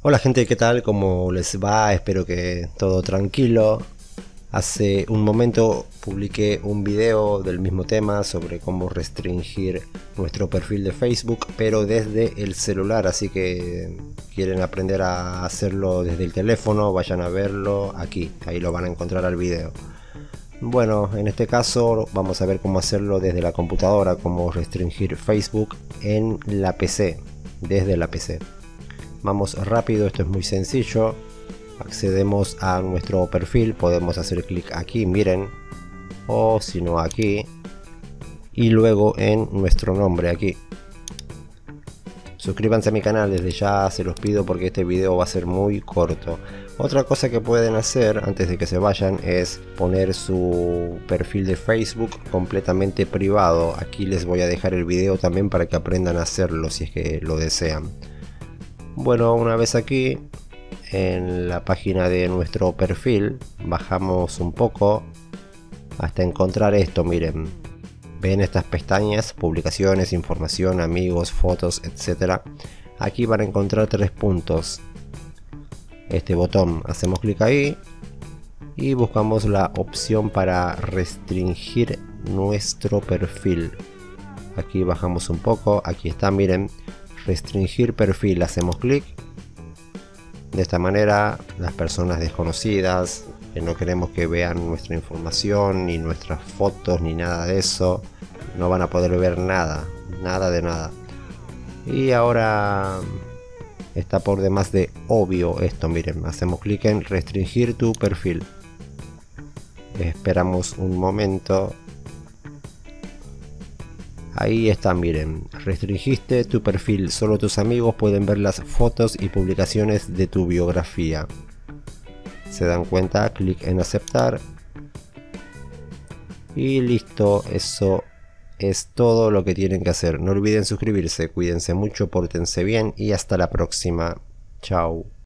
Hola gente, ¿qué tal? ¿Cómo les va? Espero que todo tranquilo. Hace un momento publiqué un video del mismo tema sobre cómo restringir nuestro perfil de Facebook, pero desde el celular, así que quieren aprender a hacerlo desde el teléfono, vayan a verlo aquí, ahí lo van a encontrar al video. Bueno, en este caso vamos a ver cómo hacerlo desde la computadora, cómo restringir Facebook en la PC, desde la PC. Vamos rápido, esto es muy sencillo. Accedemos a nuestro perfil, podemos hacer clic aquí, miren, o si no aquí, y luego en nuestro nombre aquí. Suscríbanse a mi canal, desde ya se los pido porque este video va a ser muy corto. Otra cosa que pueden hacer antes de que se vayan es poner su perfil de Facebook completamente privado. Aquí les voy a dejar el video también para que aprendan a hacerlo si es que lo desean. Bueno, una vez aquí en la página de nuestro perfil, bajamos un poco hasta encontrar esto, miren. Ven estas pestañas, publicaciones, información, amigos, fotos, etc. Aquí van a encontrar tres puntos. Este botón, hacemos clic ahí y buscamos la opción para restringir nuestro perfil. Aquí bajamos un poco, aquí está, miren, restringir perfil, hacemos clic. De esta manera las personas desconocidas que no queremos que vean nuestra información ni nuestras fotos ni nada de eso, no van a poder ver nada de nada. Y ahora está por demás de obvio esto, miren, hacemos clic en restringir tu perfil, esperamos un momento. Ahí está, miren, restringiste tu perfil, solo tus amigos pueden ver las fotos y publicaciones de tu biografía. Se dan cuenta, clic en aceptar. Y listo, eso es todo lo que tienen que hacer. No olviden suscribirse, cuídense mucho, pórtense bien y hasta la próxima. Chao.